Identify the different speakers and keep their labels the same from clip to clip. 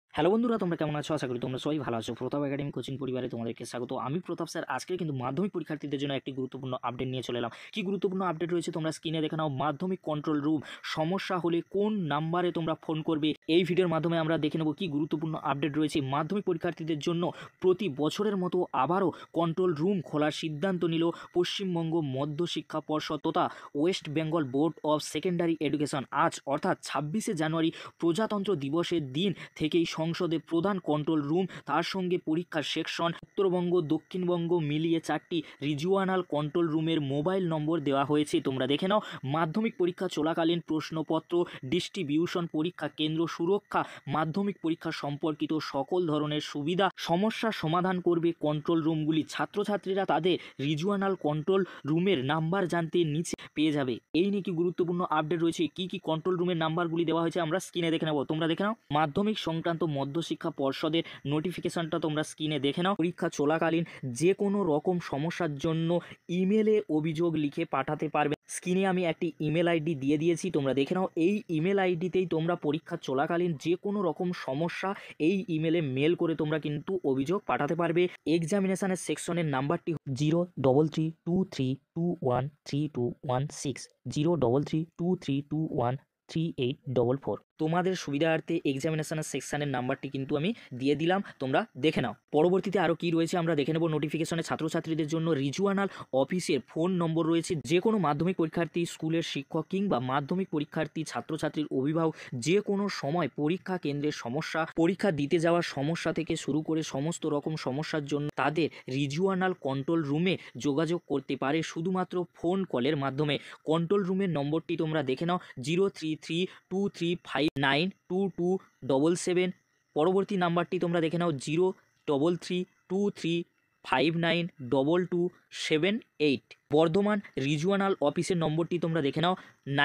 Speaker 1: Hello বন্ধুরা, তোমরা কেমন আছো? আশা করি তোমরা সবাই ভালো আছো। প্রতাপ একাডেমি কোচিং পরিবারে তোমাদেরকে স্বাগত। আমি প্রতাপ স্যার আজকে কিন্তু মাধ্যমিক পরীক্ষার্থীদের জন্য একটি গুরুত্বপূর্ণ আপডেট নিয়ে চলে এলাম। কি গুরুত্বপূর্ণ আপডেট রয়েছে তোমরা স্ক্রিনে দেখে নাও। মাধ্যমিক কন্ট্রোল রুম, সমস্যা হলে কোন নাম্বারে তোমরা ফোন করবে, এই ভিডিওর মাধ্যমে আমরা দেখে নেব কি গুরুত্বপূর্ণ আপডেট রয়েছে। মাধ্যমিক পরীক্ষার্থীদের জন্য প্রতি বছরের মতো আবারও কন্ট্রোল রুম খোলার সিদ্ধান্ত নিল পশ্চিমবঙ্গ মধ্যশিক্ষা পর্ষদ তথা West Bengal board of secondary education. আজ অর্থাৎ 26শে জানুয়ারি প্রজাতন্ত্র দিবসের দিন থেকেই সংসদে প্রধান কন্ট্রোল রুম, তার সঙ্গে পরীক্ষার সেকশন, উত্তরবঙ্গ দক্ষিণবঙ্গ মিলিয়ে 4টি রিজিওনাল কন্ট্রোল রুমের মোবাইল নম্বর দেওয়া হয়েছে। তোমরা দেখে নাও। মাধ্যমিক পরীক্ষা চলাকালীন প্রশ্নপত্র ডিস্ট্রিবিউশন, পরীক্ষা কেন্দ্র সুরক্ষা, মাধ্যমিক পরীক্ষা সম্পর্কিত সকল ধরনের সুবিধা সমস্যার সমাধান করবে কন্ট্রোল রুমগুলি। ছাত্রছাত্রীরা তাদের রিজিওনাল কন্ট্রোল রুমের নাম্বার জানতে নিচে পেয়ে যাবে। এই নিয়ে কি গুরুত্বপূর্ণ আপডেট রয়েছে, কি কি কন্ট্রোল রুমের নাম্বারগুলি দেওয়া হয়েছে আমরা স্ক্রিনে দেখে নেব। তোমরা দেখে নাও। মাধ্যমিক সংক্রান্ত মধ্যশিক্ষা পর্ষদের নোটিফিকেশনটা তোমরা স্ক্রিনে দেখে নাও। পরীক্ষা চলাকালীন যে কোনো রকম সমস্যার জন্য ইমেলে অভিযোগ লিখে পাঠাতে পারবে। স্ক্রিনে আমি একটি ইমেল আইডি দিয়ে দিয়েছি, তোমরা দেখে নাও। এই ইমেল আইডিতেই তোমরা পরীক্ষা চলাকালীন যে কোনো রকম সমস্যা এই ইমেলে মেল করে তোমরা কিন্তু অভিযোগ পাঠাতে পারবে। এক্সামিনেশনের সেকশনের নাম্বারটি 03323213216 03323213844। তোমাদের সুবিধার্থে এক্সামিনেশনের সেকশনের নাম্বারটি কিন্তু আমি দিয়ে দিলাম, তোমরা দেখে নাও। পরবর্তীতে আরও কি রয়েছে আমরা দেখে নেব। নোটিফিকেশনে ছাত্রছাত্রীদের জন্য রিজিওনাল অফিসের ফোন নম্বর রয়েছে। যে কোনো মাধ্যমিক পরীক্ষার্থী, স্কুলের শিক্ষক কিংবা মাধ্যমিক পরীক্ষার্থী, ছাত্রছাত্রীর অভিভাবক যে কোনো সময় পরীক্ষা কেন্দ্রের সমস্যা, পরীক্ষা দিতে যাওয়ার সমস্যা থেকে শুরু করে সমস্ত রকম সমস্যার জন্য তাদের রিজিওনাল কন্ট্রোল রুমে যোগাযোগ করতে পারে শুধুমাত্র ফোন কলের মাধ্যমে। কন্ট্রোল রুমের নম্বরটি তোমরা দেখে নাও 03323592277। পরবর্তী নাম্বারটি তোমরা দেখে নাও 03323592278। বর্ধমান রিজিওনাল অফিসের নম্বরটি তোমরা দেখে নাও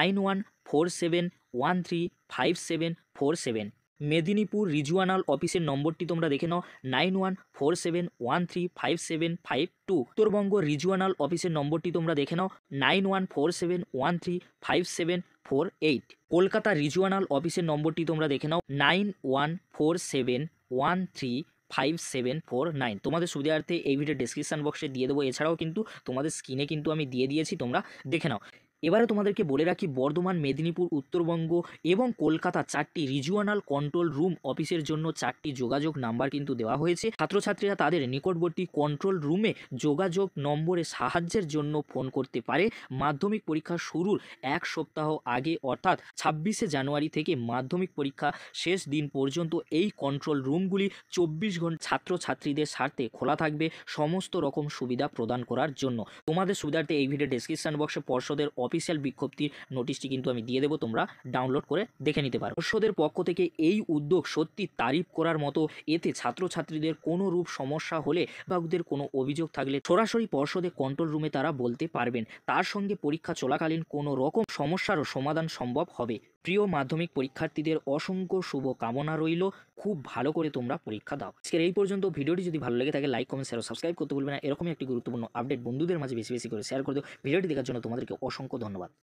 Speaker 1: 9147135747। মেদিনীপুর রিজিওনাল অফিসের নম্বরটি তোমরা দেখে নাও 9147135752। উত্তরবঙ্গ রিজিওনাল অফিসের নম্বরটি তোমরা দেখে নাও 9147135748। কলকাতা রিজিওনাল অফিসের নম্বরটি তোমরা দেখে নাও 9147135749। তোমাদের সুবিধার্থে এই ভিডিও ডেসক্রিপশন বক্সে দিয়ে দেবো। এছাড়াও কিন্তু তোমাদের স্ক্রিনে কিন্তু আমি দিয়ে দিয়েছি, তোমরা দেখে নাও। এবারে তোমাদেরকে বলে রাখি, বর্ধমান, মেদিনীপুর, উত্তরবঙ্গ এবং কলকাতা 4টি রিজিওনাল কন্ট্রোল রুম অফিসের জন্য 4টি যোগাযোগ নাম্বার কিন্তু দেওয়া হয়েছে। ছাত্রছাত্রীরা তাদের নিকটবর্তী কন্ট্রোল রুমে যোগাযোগ নম্বরে সাহায্যের জন্য ফোন করতে পারে। মাধ্যমিক পরীক্ষা শুরুর এক সপ্তাহ আগে অর্থাৎ 26শে জানুয়ারি থেকে মাধ্যমিক পরীক্ষা শেষ দিন পর্যন্ত এই কন্ট্রোল রুমগুলি 24 ঘন্টা ছাত্রছাত্রীদের স্বার্থে খোলা থাকবে সমস্ত রকম সুবিধা প্রদান করার জন্য। তোমাদের সুবিধার্থে এই ভিডিও ডেসক্রিপশন বক্সে পর্ষদের অফিসিয়াল বিজ্ঞপ্তির নোটিশটি কিন্তু আমি দিয়ে দেবো, তোমরা ডাউনলোড করে দেখে নিতে পারো। পর্ষদের পক্ষ থেকে এই উদ্যোগ সত্যি তারিফ করার মতো। এতে ছাত্রছাত্রীদের কোনো রূপ সমস্যা হলে বা ওদের কোনো অভিযোগ থাকলে সরাসরি পর্ষদের কন্ট্রোল রুমে তারা বলতে পারবেন। তার সঙ্গে পরীক্ষা চলাকালীন কোনো রকম সমস্যারও সমাধান সম্ভব হবে। প্রিয় মাধ্যমিক পরীক্ষার্থীদের অসংখ্য শুভ কামনা রইল। খুব ভালো করে তোমরা পরীক্ষা দাও। আজকের এই পর্যন্ত। ভিডিওটি যদি ভালো লেগে থাকে লাইক, কমেন্ট, শেয়ার ও সাবস্ক্রাইব করতে ভুলবে না। এরকমই একটি গুরুত্বপূর্ণ আপডেট বন্ধুদের মাঝে বেশি বেশি করে শেয়ার করে দিও। ভিডিওটি দেখার জন্য তোমাদেরকে অসংখ্য ধন্যবাদ।